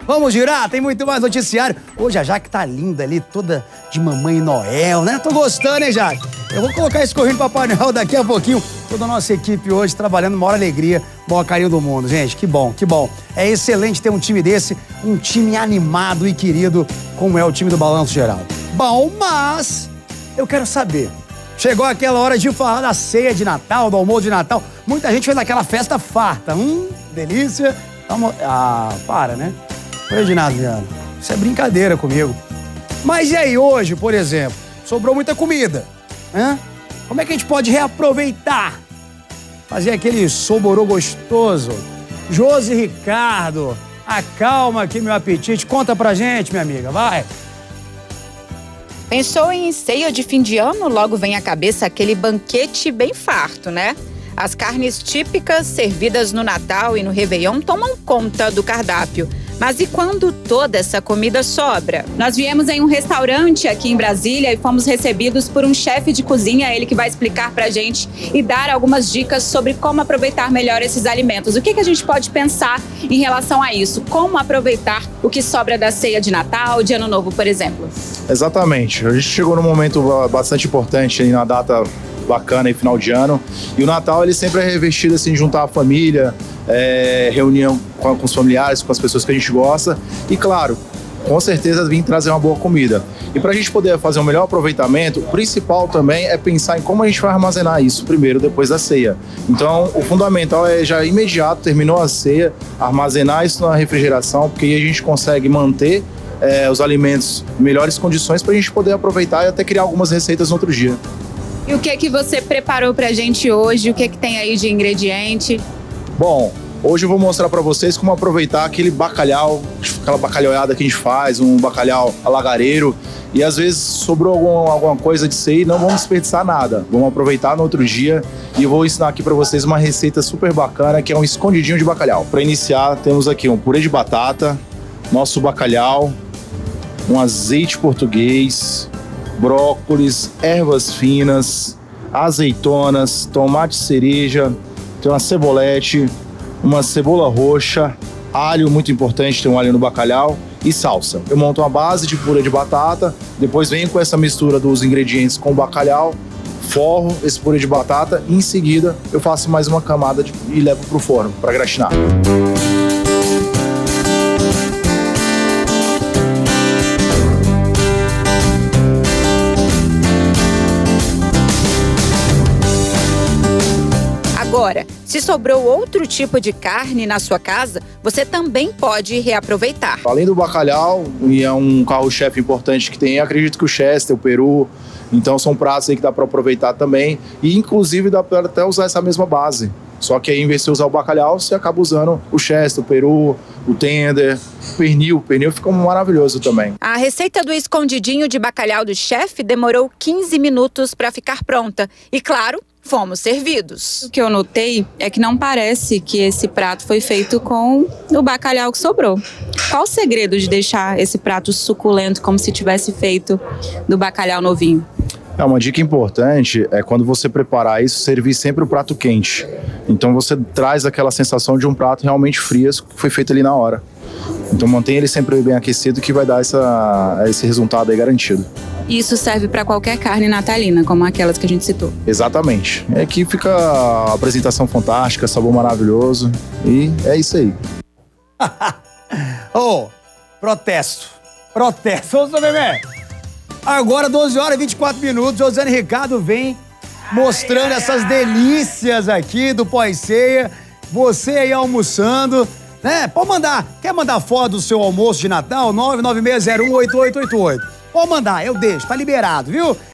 Vamos girar, tem muito mais noticiário. Hoje a Jaque tá linda ali, toda de Mamãe Noel, né? Tô gostando, hein, Jaque? Eu vou colocar esse corrinho do Papai Noel daqui a pouquinho. Toda a nossa equipe hoje trabalhando, maior alegria, maior carinho do mundo. Gente, que bom, que bom. É excelente ter um time desse, um time animado e querido, como é o time do Balanço Geral. Bom, mas eu quero saber, chegou aquela hora de falar da ceia de Natal, do almoço de Natal. Muita gente fez aquela festa farta. Delícia. Para, né? Reginaldo Viana, isso é brincadeira comigo. Mas e aí, hoje, por exemplo, sobrou muita comida, né? Como é que a gente pode reaproveitar? Fazer aquele soborô gostoso. Josi Ricardo, acalma aqui meu apetite. Conta pra gente, minha amiga, vai. Pensou em ceia de fim de ano? Logo vem à cabeça aquele banquete bem farto, né? As carnes típicas servidas no Natal e no Réveillon tomam conta do cardápio. Mas e quando toda essa comida sobra? Nós viemos em um restaurante aqui em Brasília e fomos recebidos por um chefe de cozinha, ele que vai explicar pra gente e dar algumas dicas sobre como aproveitar melhor esses alimentos. O que a gente pode pensar em relação a isso? Como aproveitar o que sobra da ceia de Natal, de Ano Novo, por exemplo? Exatamente. A gente chegou num momento bastante importante aí na data bacana e final de ano. E o Natal, ele sempre é revestido assim, de juntar a família, reunião com os familiares, com as pessoas que a gente gosta. E claro, com certeza vir trazer uma boa comida. E para a gente poder fazer um melhor aproveitamento, o principal também é pensar em como a gente vai armazenar isso primeiro, depois da ceia. Então, o fundamental é já imediato, terminou a ceia, armazenar isso na refrigeração, porque aí a gente consegue manter os alimentos em melhores condições para a gente poder aproveitar e até criar algumas receitas no outro dia. E o que você preparou pra gente hoje? O que tem aí de ingrediente? Bom, hoje eu vou mostrar para vocês como aproveitar aquele bacalhau, aquela bacalhauada que a gente faz, um bacalhau alagareiro. E às vezes sobrou alguma coisa de ceia e não vamos desperdiçar nada. Vamos aproveitar no outro dia e eu vou ensinar aqui para vocês uma receita super bacana que é um escondidinho de bacalhau. Para iniciar, temos aqui um purê de batata, nosso bacalhau, um azeite português, brócolis, ervas finas, azeitonas, tomate cereja, tem uma cebolete, uma cebola roxa, alho, muito importante, tem um alho no bacalhau, e salsa. Eu monto uma base de purê de batata, depois venho com essa mistura dos ingredientes com o bacalhau, forro esse purê de batata e em seguida eu faço mais uma camada e levo para o forno para gratinar. Agora, se sobrou outro tipo de carne na sua casa, você também pode reaproveitar. Além do bacalhau, e é um carro-chefe importante que tem, acredito que o chester, o peru, então são pratos aí que dá para aproveitar também. E inclusive dá para até usar essa mesma base. Só que aí, em vez de usar o bacalhau, você acaba usando o chester, o peru, o tender, o pernil. O pernil fica maravilhoso também. A receita do escondidinho de bacalhau do chefe demorou 15 minutos para ficar pronta. E claro, fomos servidos. O que eu notei é que não parece que esse prato foi feito com o bacalhau que sobrou. Qual o segredo de deixar esse prato suculento como se tivesse feito do bacalhau novinho? Uma dica importante é quando você preparar isso, servir sempre o prato quente. Então você traz aquela sensação de um prato realmente fresco que foi feito ali na hora. Então mantenha ele sempre bem aquecido que vai dar esse resultado aí garantido. Isso serve para qualquer carne natalina, como aquelas que a gente citou. Exatamente. Aqui fica a apresentação fantástica, sabor maravilhoso e é isso aí. Protesto. Ô, seu bebê. Agora, 12 horas e 24 minutos, Josiane Ricardo vem mostrando essas delícias aqui do pós-ceia. Você aí almoçando, né? Pode mandar. Quer mandar foto do seu almoço de Natal? 996018888. Pode mandar, eu deixo, tá liberado, viu?